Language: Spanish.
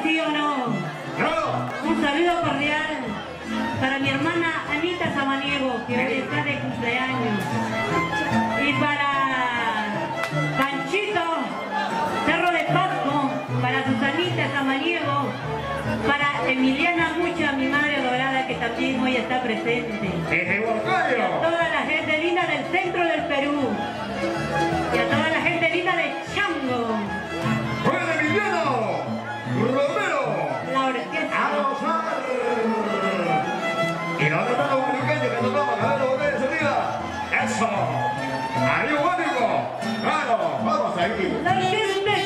¿sí o no? ¡No! Un saludo cordial para mi hermana Anita Samaniego, que hoy está de cumpleaños. Y para Panchito, Cerro de Pasco, para Susanita Samaniego, para Emiliana Mucha, mi madre adorada, que también hoy está presente. ¡Desde Y Huancayo! a toda la gente linda del centro del Perú. Y a toda la gente linda de Chango. ¡Juan Emiliano! ¡Romero! La orquesta. ¡A gozar! ¿Y dónde están los bolivianos que tocamos? A ver, los de enseguida. ¡Eso! ¡Arriba, ánimo! ¡Claro! ¡Vamos ahí! La orquesta